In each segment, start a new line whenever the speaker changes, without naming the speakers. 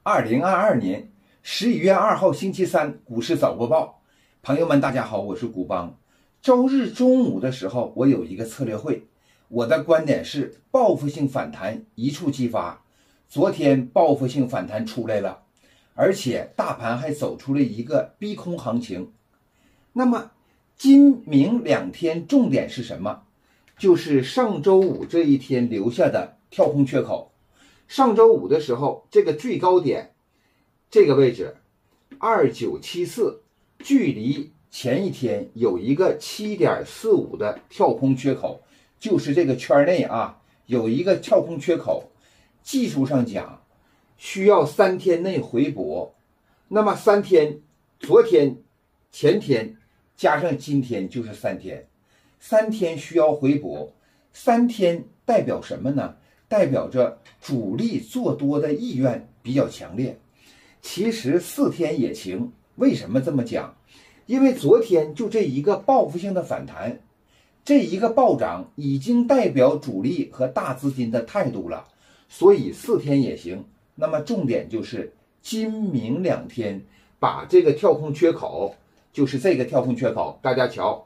2022年11月2号星期三股市早播报，朋友们大家好，我是古邦。周日中午的时候，我有一个策略会，我的观点是报复性反弹一触即发。昨天报复性反弹出来了，而且大盘还走出了一个逼空行情。那么今明两天重点是什么？就是上周五这一天留下的跳空缺口。上周五的时候，这个最高点这个位置2974，距离前一天有一个 7.45 的跳空缺口，就是这个圈内啊有一个跳空缺口，技术上讲需要3天内回补。那么3天，昨天、前天加上今天就是3天，3天需要回补。3天代表什么呢？代表着主力做多的意愿比较强烈。其实4天也行，为什么这么讲？因为昨天就这一个报复性的反弹，这一个暴涨已经代表主力和大资金的态度了，所以4天也行。那么重点就是今明两天把这个跳空缺口，就是这个跳空缺口，大家瞧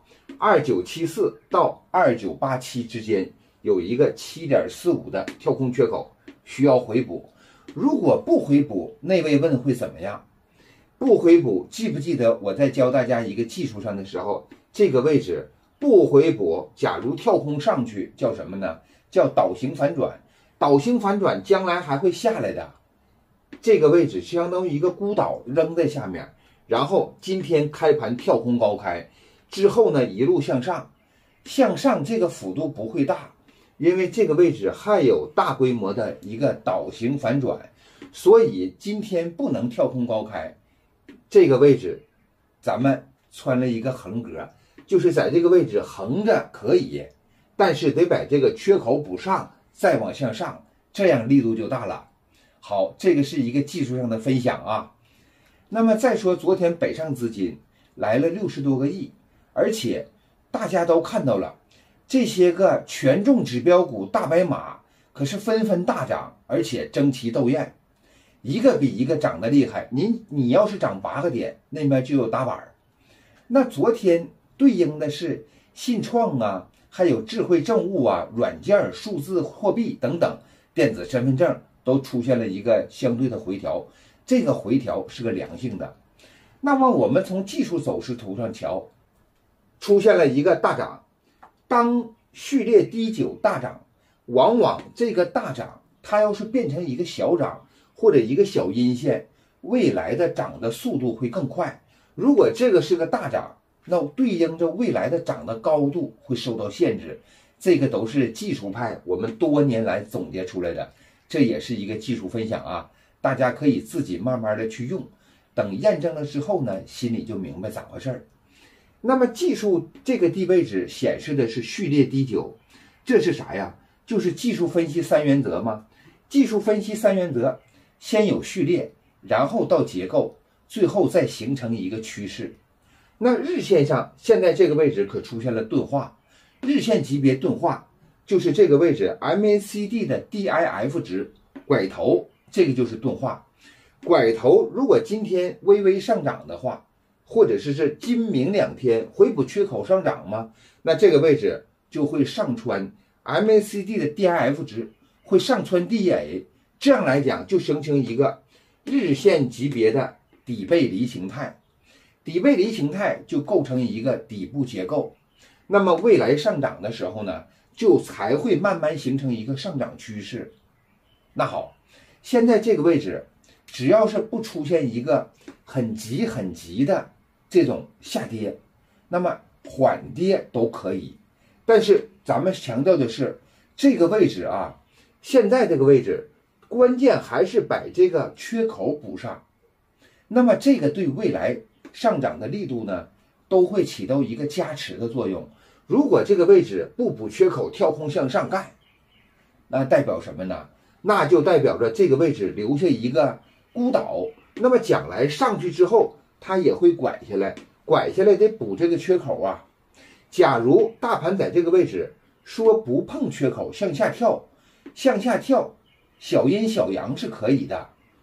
，2974到2987之间有一个 7.45 的跳空缺口需要回补。如果不回补，那位问会怎么样？不回补，记不记得我在教大家一个技术上的时候，这个位置不回补，假如跳空上去叫什么呢？叫倒行反转。倒行反转将来还会下来的，这个位置相当于一个孤岛扔在下面，然后今天开盘跳空高开之后呢，一路向上，向上这个幅度不会大，因为这个位置还有大规模的一个倒行反转，所以今天不能跳空高开。这个位置咱们穿了一个横格，就是在这个位置横着可以，但是得把这个缺口补上，再往向上，这样力度就大了。好，这个是一个技术上的分享啊。那么再说昨天北上资金来了60多个亿，而且大家都看到了，这些个权重指标股大白马可是纷纷大涨，而且争奇斗艳，一个比一个涨得厉害。你要是涨8个点，那边就有打板。那昨天对应的是信创啊，还有智慧政务啊、软件、数字货币等等，电子身份证都出现了一个相对的回调，这个回调是个良性的。那么我们从技术走势图上瞧，出现了一个大涨，当序列低久大涨，往往这个大涨它要是变成一个小涨或者一个小阴线，未来的涨的速度会更快。如果这个是个大涨，那对应着未来的涨的高度会受到限制。这个都是技术派我们多年来总结出来的，这也是一个技术分享啊，大家可以自己慢慢的去用，等验证了之后呢，心里就明白咋回事儿。那么技术这个低位置显示的是序列低久，这是啥呀？就是技术分析3原则嘛。技术分析3原则，先有序列，然后到结构，最后再形成一个趋势。那日线上现在这个位置可出现了钝化，日线级别钝化就是这个位置 MACD 的 DIF 值拐头，这个就是钝化。拐头如果今天微微上涨的话，或者是今明两天回补缺口上涨吗？那这个位置就会上穿 MACD 的 DIF 值，会上穿 DA， 这样来讲就形成一个日线级别的底背离形态。底背离形态就构成一个底部结构，那么未来上涨的时候呢，就才会慢慢形成一个上涨趋势。那好，现在这个位置只要是不出现一个很急的这种下跌，那么缓跌都可以。但是咱们强调的是这个位置啊，现在这个位置关键还是把这个缺口补上，那么这个对未来上涨的力度呢，都会起到一个加持的作用。如果这个位置不补缺口跳空向上干，那代表什么呢？那就代表着这个位置留下一个孤岛，那么将来上去之后它也会拐下来，拐下来得补这个缺口啊。假如大盘在这个位置说不碰缺口向下跳，向下跳小阴小阳是可以的，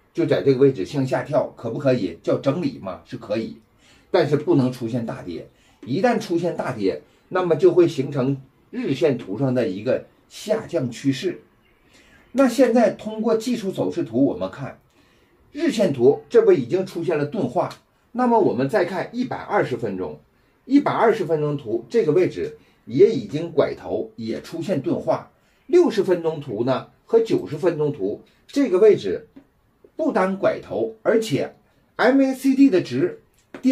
就在这个位置向下跳，可不可以？叫整理吗？是可以，但是不能出现大跌。一旦出现大跌，那么就会形成日线图上的一个下降趋势。那现在通过技术走势图，我们看日线图，这不已经出现了钝化。那么我们再看120分钟，120分钟图这个位置也已经拐头，也出现钝化。60分钟图呢和90分钟图这个位置不单拐头，而且 MACD 的值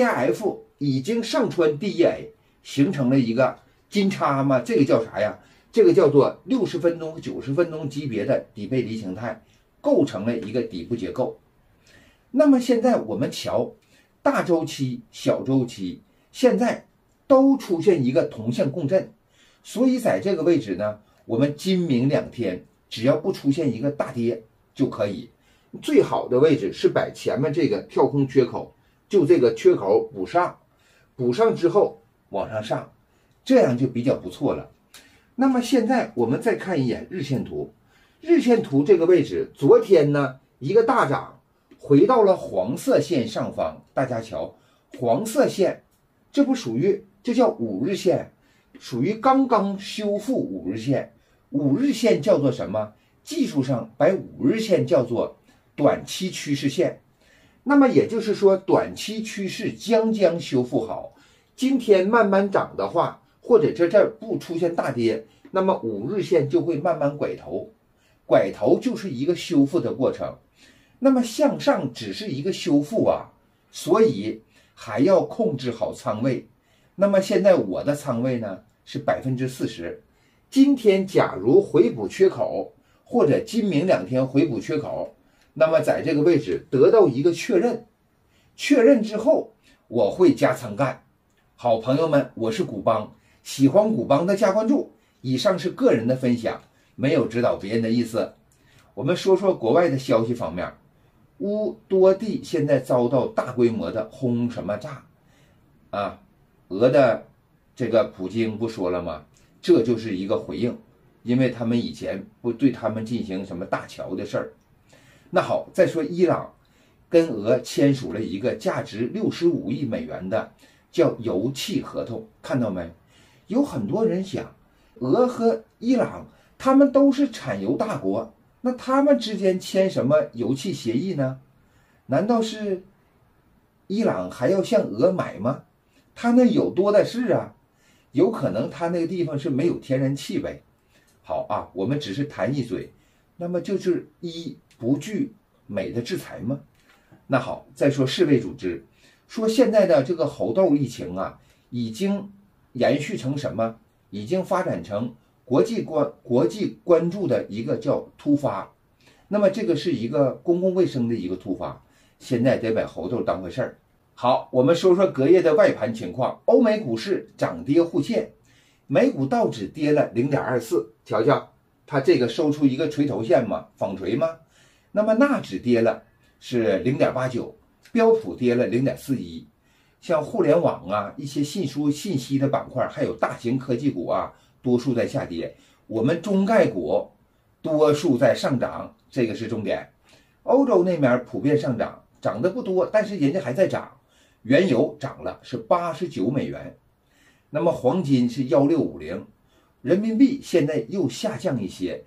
DIF 已经上穿 DEA， 形成了一个金叉嘛，这个叫啥呀？这个叫做60分钟、90分钟级别的底背离形态，构成了一个底部结构。那么现在我们瞧，大周期、小周期现在都出现一个同线共振，所以在这个位置呢，我们今明两天只要不出现一个大跌就可以。最好的位置是把前面这个跳空缺口，就这个缺口补上，补上之后往上上，这样就比较不错了。那么现在我们再看一眼日线图，日线图这个位置，昨天呢一个大涨，回到了黄色线上方。大家瞧，黄色线，这不属于，这叫5日线，属于刚刚修复5日线。5日线叫做什么？技术上把5日线叫做短期趋势线。那么也就是说，短期趋势将修复好，今天慢慢涨的话，或者这儿不出现大跌，那么5日线就会慢慢拐头，拐头就是一个修复的过程。那么向上只是一个修复啊，所以还要控制好仓位。那么现在我的仓位呢是40%。今天假如回补缺口，或者今明两天回补缺口，那么在这个位置得到一个确认，确认之后我会加仓干。好朋友们，我是古邦，喜欢古邦的加关注。以上是个人的分享，没有指导别人的意思。我们说说国外的消息方面，乌多地现在遭到大规模的轰什么炸啊？俄的这个普京不说了吗？这就是一个回应，因为他们以前不对他们进行什么大桥的事儿。那好，再说伊朗跟俄签署了一个价值65亿美元的叫油气合同，看到没？有很多人想，俄和伊朗他们都是产油大国，那他们之间签什么油气协议呢？难道是伊朗还要向俄买吗？他那有多的是啊，有可能他那个地方是没有天然气呗。好啊，我们只是谈一嘴，那么就是一不惧美的制裁吗？那好，再说世卫组织说现在的这个猴痘疫情啊，已经延续成什么？已经发展成国际关注的一个叫突发。那么这个是一个公共卫生的一个突发，现在得把猴痘当回事儿。好，我们说说隔夜的外盘情况。欧美股市涨跌互现，美股道指跌了 0.24， 瞧瞧它这个收出一个锤头线嘛，纺锤吗？那么纳指跌了是 0.89， 标普跌了 0.41。 像互联网啊，一些信息的板块，还有大型科技股啊，多数在下跌。我们中概股多数在上涨，这个是重点。欧洲那边普遍上涨，涨得不多，但是人家还在涨。原油涨了是89美元，那么黄金是1650，人民币现在又下降一些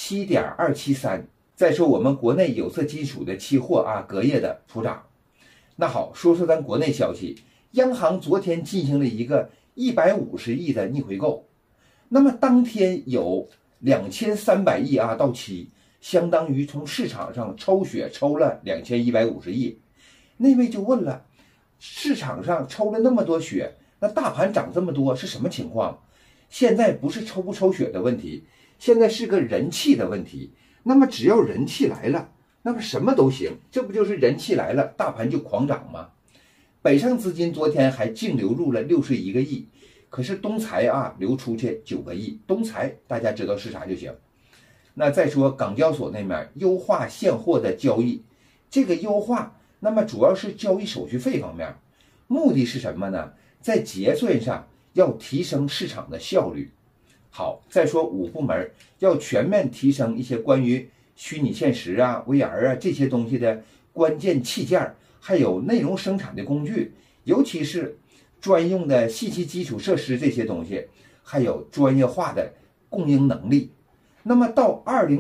7.273。 再说我们国内有色金属的期货啊，隔夜的普涨。那好，说说咱国内消息，央行昨天进行了一个150亿的逆回购，那么当天有2300亿啊到期，相当于从市场上抽血抽了2150亿。那位就问了，市场上抽了那么多血，那大盘涨这么多是什么情况？现在不是抽不抽血的问题，现在是个人气的问题。那么只要人气来了，那么什么都行，这不就是人气来了，大盘就狂涨吗？北上资金昨天还净流入了61个亿，可是东财啊流出去9个亿，东财大家知道是啥就行。那再说港交所那边优化现货的交易，这个优化那么主要是交易手续费方面，目的是什么呢？在结算上要提升市场的效率。好，再说5部门要全面提升一些关于虚拟现实啊、VR 啊这些东西的关键器件，还有内容生产的工具，尤其是专用的信息基础设施这些东西，还有专业化的供应能力。那么到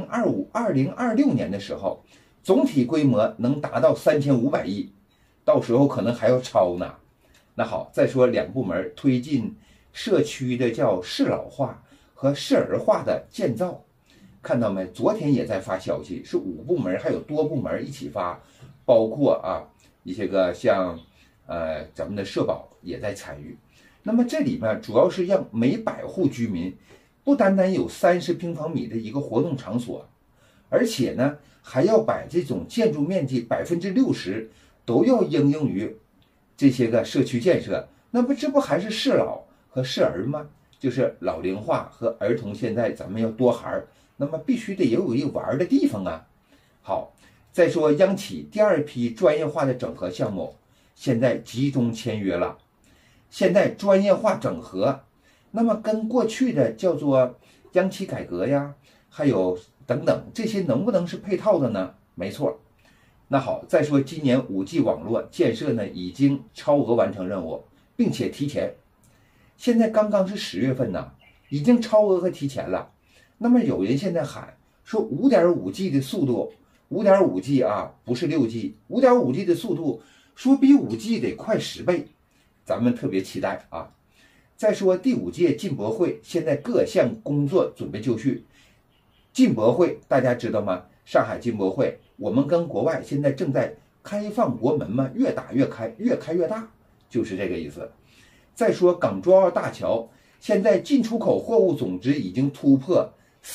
2025、2026年的时候，总体规模能达到3500亿，到时候可能还要超呢。那好，再说两部门推进社区的叫适老化和适儿化的建造，看到没？昨天也在发消息，是5部门还有多部门一起发，包括一些个像咱们的社保也在参与。那么这里面主要是让每100户居民不单单有30平方米的一个活动场所，而且呢还要把这种建筑面积60%都要应用于这些个社区建设。那么这不还是适老和适儿吗？就是老龄化和儿童，现在咱们要多孩儿，那么必须得有一玩的地方啊。好，再说央企第2批专业化的整合项目现在集中签约了。现在专业化整合，那么跟过去的叫做央企改革呀，还有等等，这些能不能是配套的呢？没错。那好，再说今年5G 网络建设呢，已经超额完成任务，并且提前。现在刚刚是10月份呢，已经超额和提前了。那么有人现在喊说 5.5G 的速度， 5.5G 不是 6G， 5.5G 的速度说比 5G 得快10倍，咱们特别期待啊。再说第5届进博会现在各项工作准备就绪。进博会大家知道吗？上海进博会，我们跟国外现在正在开放国门嘛，越打越开，越开越大，就是这个意思。再说港珠澳大桥，现在进出口货物总值已经突破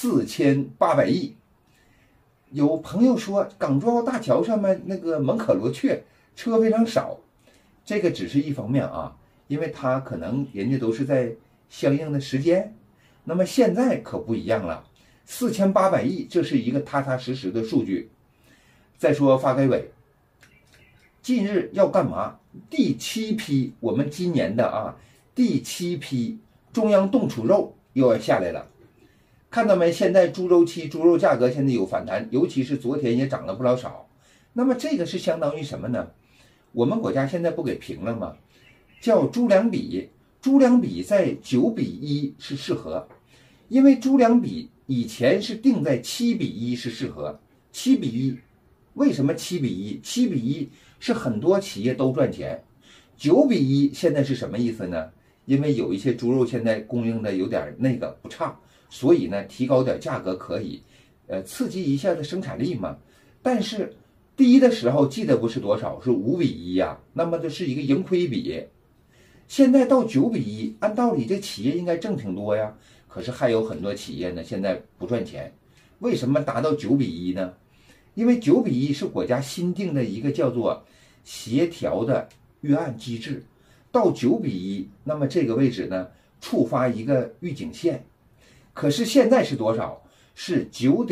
4800亿。有朋友说港珠澳大桥上面那个门可罗雀，车非常少，这个只是一方面啊，因为它可能人家都是在相应的时间。那么现在可不一样了，4800亿，这是一个踏踏实实的数据。再说发改委近日要干嘛？第7批我们今年的第7批中央冻储肉又要下来了。看到没？现在猪周期猪肉价格现在有反弹，尤其是昨天也涨了不老少。那么这个是相当于什么呢？我们国家现在不给评了吗？叫猪粮比，猪粮比在9:1是适合，因为猪粮比以前是定在7:1是适合。7:1，为什么7:1？7:1是很多企业都赚钱。9:1现在是什么意思呢？因为有一些猪肉现在供应的有点不畅，所以呢提高点价格可以，刺激一下的生产力嘛。但是低的时候记得不是多少，是5:1呀，那么这是一个盈亏比。现在到9:1，按道理这企业应该挣挺多呀，可是还有很多企业呢现在不赚钱。为什么达到9:1呢？因为9:1是国家新定的一个叫做协调的预案机制，到9:1，那么这个位置呢触发一个预警线。可是现在是多少？是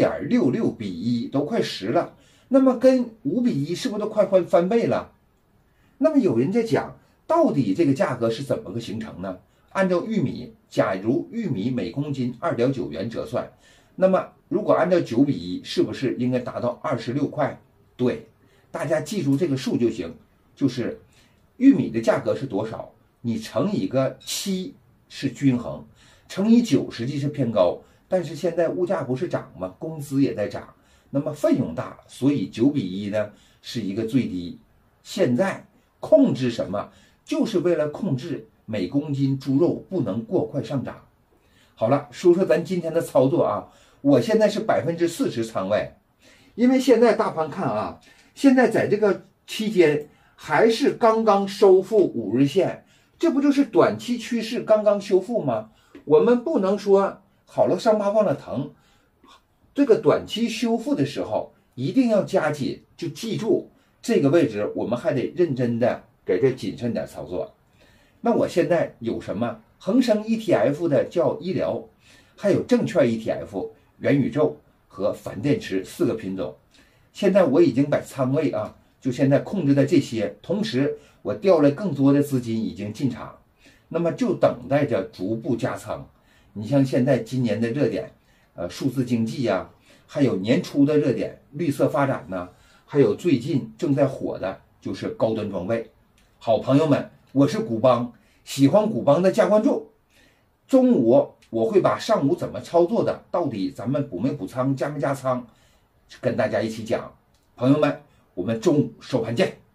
9.66:1，都快10了。那么跟5:1是不是都快翻倍了？那么有人在讲，到底这个价格是怎么个形成呢？按照玉米，假如玉米每公斤2.9元折算，那么如果按照9:1，是不是应该达到26块？对，大家记住这个数就行，就是玉米的价格是多少，你乘以个7是均衡，乘以9实际是偏高。但是现在物价不是涨吗？工资也在涨，那么费用大，所以9:1呢是一个最低。现在控制什么？就是为了控制每公斤猪肉不能过快上涨。好了，说说咱今天的操作啊，我现在是40%仓位，因为现在大盘看现在在这个期间还是刚刚收复5日线，这不就是短期趋势刚刚修复吗？我们不能说好了伤疤忘了疼，这个短期修复的时候一定要加紧，就记住这个位置，我们还得认真的给这谨慎点操作。那我现在有什么？恒生 ETF 的叫医疗，还有证券 ETF、元宇宙和反电池4个品种。现在我已经把仓位就现在控制在这些，同时我调了更多的资金已经进场，那么就等待着逐步加仓。你像现在今年的热点，数字经济呀，还有年初的热点绿色发展呢， 还有最近正在火的就是高端装备。好朋友们，我是古邦，喜欢古邦的加关注。中午我会把上午怎么操作的，到底咱们补没补仓，加没加仓，跟大家一起讲。朋友们，我们中午收盘见。